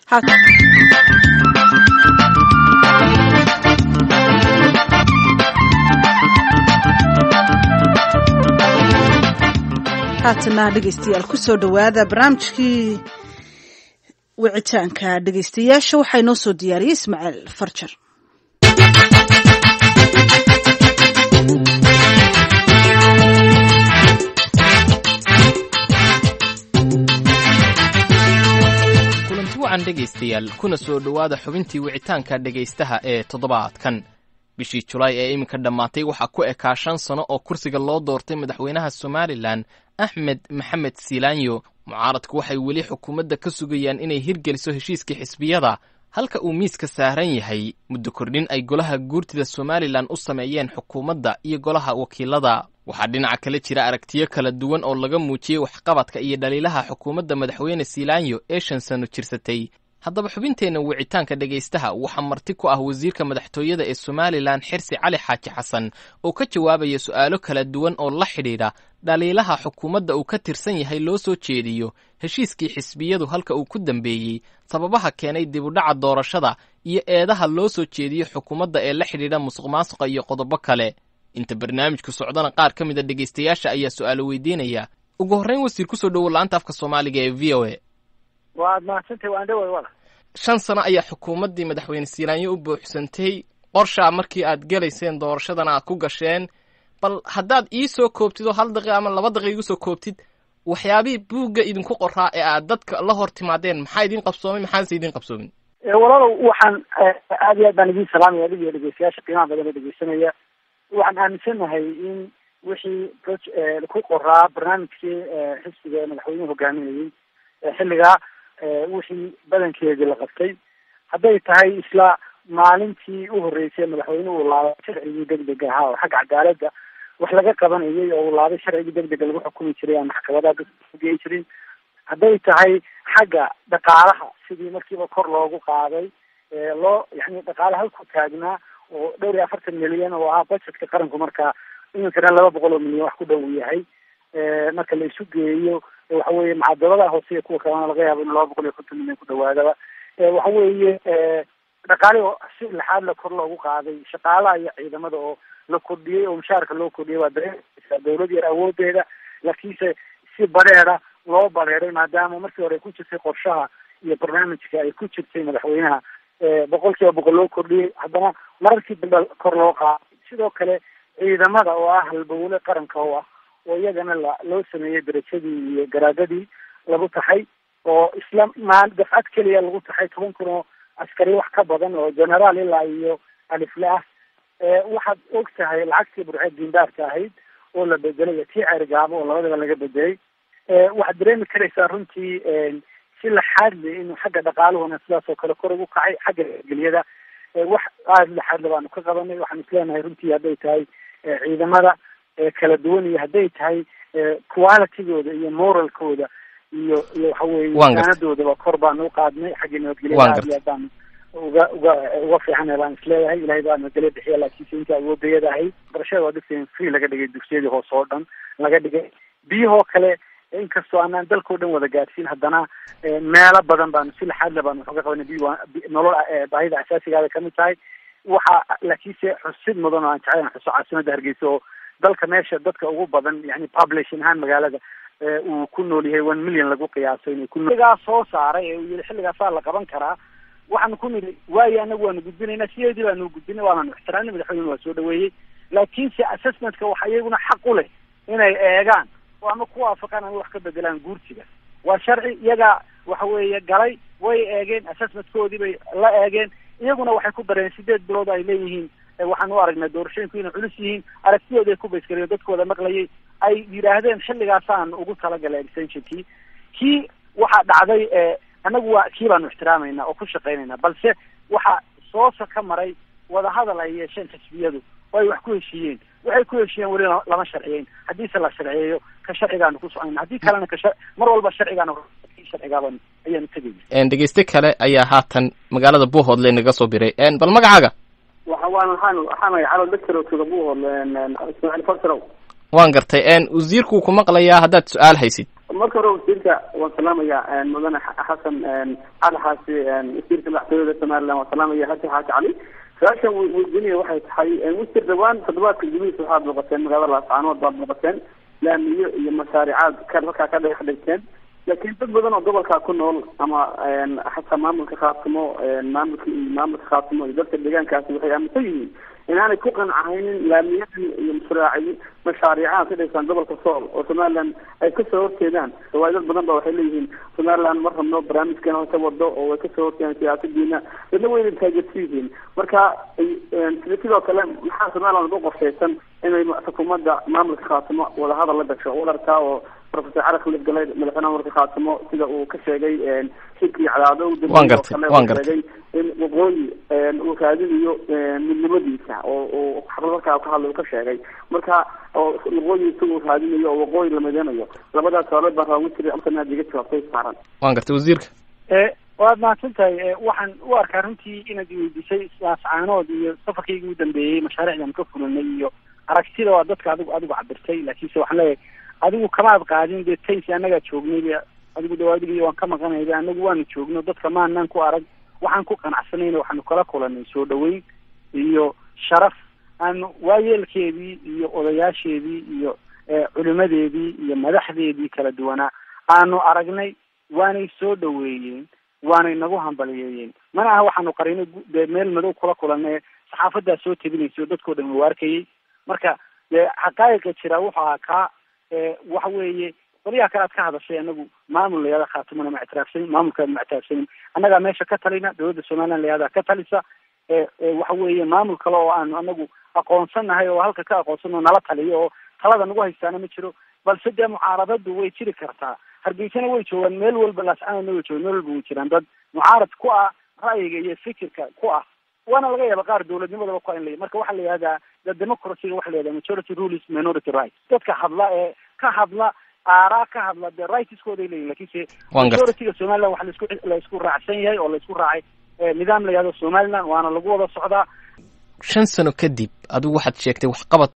haatana dhegeystayaal ku soo dhawaada barnaamijkii wicitaanka dhegeystayaasha waxaa inoo soo diyaariyey Ismaaciil Farjar. kulanti wacan dhegeystayaal kuna soo dhawaada xubintii wicitaanka dhegeystaha ee toddobaadkan. bishii Julaay ee iminka dhamaatay waxaa ku ekaa 5 sano oo kursiga loo doortay madaxweynaha Somaliland Axmed Maxamed Siilaanyo. mucaaradku waxay weli xukuumadda ka sugayaan inay hirgeliso heshiiskii xisbiyada halka uu miiska saaran yahay muddo kordhin ay golaha guurtida Somaliland u sameeyeen xukuumadda iyo golaha wakiilada. waxaa dhinaca kale jira aragtiyo kala duwan oo laga muujiyay waxqabadka iyo dhaliilaha xukuumadda madaxweyne Siilaanyo ee 5 sano jirsatay. haddaba xubinteena wicitaanka dhegeystaha waxaa marti ku ah wasiirka madaxtooyada ee Somaliland Xirsi Cali Xaaji Xasan oo ka jawaabaya su'aalo kala duwan oo la xidhiidha dhaliilaha xukuumadda uu ka tirsan yahay loo soo jeediyo heshiiskii xisbiyadu halka uu ku dambeeyey sababaha keenay dib u dhaca doorashada iyo eedaha loo soo jeediyo xukuumadda ee la xidhiidha musuqmaasuqa iyo qodobo kale. inta barnaamijku socdana qaar ka mid a dhegeystayaasha ayaa su'aalo weydiinaya. ugu horreyn wasiir ku soo dhowow laanta afka Soomaaliga ee VOA. waad mahadsantahay waan dhaway wala 5 sano ayaa xukuumaddii madaxweyne Siilaanyo u buuxsantay qorsha markii aad galayseen doorashadana aad ku gasheen. bal haddaad ii soo koobtid oo 1 daqiiqo ama 2 daqiiqo soo koobtid waxyaabihii buugga idinku qoraa ee aad dadka la hor timaadeen maxaa idin qabsoomay maxaanse idin qabsoomin? walaalow waxaan aad iyo aad baan idin salaamaya adiga dhegeystayaasha qiimaha badan ee dhegeysanaya. waxaan aaminsanahay in wixii ku qoraa barnaamijkii xisbiga madaxweynuhu hogaaminayay xilligaa wixii badankeedii la qabtay hadday tahay isla maalintii u horreysay madaxweynuhu uu laabay sharcigii degdega ahaa oo xagga cadaaladda wax laga qabanayay oo uu laabay sharcigii degdega lagu xukumi jiray aan maxkamadaha dadka geyi jirin. hadday tahay xagga dhaqaalaha sidii markiiba kor loogu qaaday yani dhaqaale halku taagnaa oo 40 milyan oo ahaa budgetka qaranku markaa iminkana 200 milyan wax ku dhow yahay marka la isu geeyo waxa weeye macadalada hoose kuwa kalena laga yaabo in 250 milyan ku dhawaadaba waxa weeye dhaqaale oo si laxaad la kor loogu qaaday shaqaalaha iyo ciidamada oo la kordhiyay oo mushaarka loo kordhiyay waa dareemaysaa dawlad yar awoodeeda laakiinse si bareera loo bareeray maadaama markii hore ku jirtay qorshaha iyo barnaamijka ay ku jirtay madaxweynaha 100% loo kordhiyay haddana mararkii dambe kor loo qaaday. sidoo kale ciidamada oo ah halbowle qaranka oo ah oo iyagana loo sameeyay darajadii iyo garaadadii lagu taxay oo isla dafcad keliya lagu taxay 10 kun oo askari wax ka badan oo generaal ilaa iyo alifle ah. waxaad og tahay lacagtii burcad diindaarka ahayd oo la bedelay tii cergaabo oo labadaba laga bedelay. waxaad dareemi karaysaa runtii si laxaad leh inuu xagga dhaqaaluhuna sidaas oo kale kor ugu kacay xagga geliyada wax aad laxaad leh baanu ka qabanay. waxaan isleenahay runtii hadday tahay ciidamada kala duwan iyo hadday tahay qualitygooda iyo moralkooda iyo waxa weeye saanadoodaba kor baanu u qaadnay xagga nabadgelyada aad iyo aad baanu uga fiican baan isleeyahay. ilaahay baa nabadgelyo bixiya laakiinse inta awoodayada ahayd barashada waa dadka free laga dhigay dugsiyadii hoose oo dhan laga dhigay. biyahoo kale inkastoo aanaan dalkao dhan wada gaadhsiin haddana meelo badan baanu si laxaad le baanu waxuga qabanay nolol baahida asaasigaada kamid tahay. waxa laakiinse xusid mudan oo aan jeclayn xuso caasimadda Hargeysa oo dalka meesha dadka ugu badan yani population ahaan magaalada uu ku nool yahay 1 milyan lagu qiyaasay inay ku nool soo saaray ee uu yiri xilligaasaa la qaban karaa. waxaan ku niri waayo anagu waanu gudbinaynaa sideedii baanu gudbinay waanu ixtiraamnay madaxweynuhu waa soo dhaweeyey laakiinse assessmentka waxa iyaguna xaq u leh inay eegaan oo ama ku waafaqaan ama wax ka bedelaan guurtiga. waa sharci iyaga waxa weeye galay way eegeen assessmentkoodii bay la eegeen iyaguna waxay ku dareen 8 bilood ay leeyihiin. waxaan u aragnay doorashooyinku inay culus yihiin aragtidooda ay ku bayskareen dadkooda maqlayay ay yiraahdeen xilligaasaan ugu talagalay extensionkii kii waxaa dhacday anagu waa kii baanu ixtiraamayna oo ku shaqaynayna balse waxa soosa ka maray wadahadal ay yeesheen xisbiyadu oo ay wax ku heshiiyeen. waxay ku heshiiyeen weli lama sharciyeyn haddiise la sharciyeeyo ka sharcigaanu ku soconayna haddii kalena mar walba sharcigaanu sharcigaaban ayaanu tegayna. dhegeyste kale ayaa haatan magaalada Buuhoodle naga soo biray. bal magacaaga? waxaan doctor oo Buuhoodle Ismaaciil Farjar. waan gartay. wasiirku ku maqlayaa haddaad su'aal haysid. marka hore wasiirka waan salaamayaa mudane xasan cali xaasi wasiirka madaxtooyada somaliland waan salaamaya xasan xaaji cali su-aashan weydiinaya waxay tahay wasiir dhawaan toddobaadka gudihiisa waxaad booqateen magaalada laascaanood baad booqateen laamiyo iyo mashaaricaad halkaa ka dhagax dhigteen laakiin dad badan oo gobolkaa ku nool ama xataa maamulka khaatimo maamulka khaatimo iyo dadka deegaankaasi waxay aaminsan yihiin inaanay ku qancahaynin laamiyadan iyo mashaariicaha ka dhigtaan gobolka sool oo somaliland ay kasoo horjeedaan waayo dad badan ba waxay leeyihiin somaliland ma rabno barnaamijkeena ka wado oo way kasoo horjeedaan siyaasadiina dadna wayna taageersan yihiin marka sidoo kale maxaa somaliland u qorshaysan inay xukuumadda maamulka khaatimo wadahadal la gasho u dhartaa oo professor cali khalid galay madaxweynaha maamulka khaatimo sida uu ka sheegay shirkii cadaado sheegay in waqooyi uu raadinayo midnimadiisa oo xalalkaa ka hadlay uu ka sheegay marka oo waqooyi isagoo raadinayo oo waqooyi la mideynayo labadaas su'aalood baan rabaa wasiir amsanaad iga jawaabtay saaran waan gartay wasiirka waad mahadsantahay waxaan u arkaa runtii inaad weydiisay laascaanood iyo safarkayga u dambeeyey mashaariicdan ka fulinay iyo aragtida waa dadka adigu cabirtay laakiinse waxaan leeyahay adigu kamaad qaadin dee tays annagaa joognay adigu dhawaadigiy waan ka maqanayda anagu waanu joogno dadka maanaan ku arag waxaan ku qanacsanayna waxaanu kala kulanay soo dhaweyn iyo sharaf aanu waayeelkeedii iyo odayaasheedii iyo culimadeedii iyo madaxdeedii kala duwanaa aanu aragnay waanay soo dhaweeyeen waanay nagu hambaliyeeyeen mana aha waxaanu qarinay dee meel madow kula kulanay saxaafadaa soo tebinayso dadkoo dhan uu arkayay marka dee xaqaa'iqa jira wuxuu ahaa kaa waxa weeye qoliyaha kale aad ka hadashay anagu maamul layada khaatimona ma ictiraafsanin maamulkaad ma ictiraafsanin annagaa meesha ka talina dawladda somaliland layada ka talisa waxa weeye maamul kale oo aanu anagu aqoonsanahay oo halka ka aqoonsano nala taliyo oo talada nagu haystaana ma jiro balse dee mucaaradadu way jiri kartaa hargeysana way joogaan meel walba laascaanoodna way joogaan meel walba way jiraan dad mucaarad ku ah ra'yiga iyo fikirka ku ah waana laga yaaba qaar dawladnimadaba ku in marka waxaa la yihahdaa the democracy-ga waxa la yihahdaa majority rules minority rights dadka hadla ka hadla aaraa ka hadla dee rightskooday leeyihin lakiinse majority-ga somaliland waxa la isku raacsan yahay oo la isku raacay nidaam la yihahdo somaliland waana lagu wada socdaa 5 sano kadib adigu waxaad sheegtay waxqabad